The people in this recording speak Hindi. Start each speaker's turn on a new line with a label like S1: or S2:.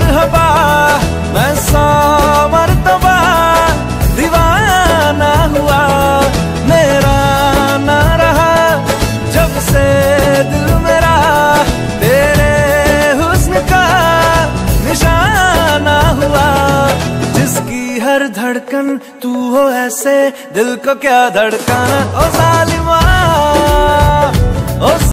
S1: मरहबा, मैं 100 मरतबा दीवाना हुआ। मेरा ना रहा जब से दिल मेरा तेरे हुस्न का निशाना हुआ। जिसकी हर धड़कन तू हो ऐसे, दिल को क्या धड़काना ओ जालिमा।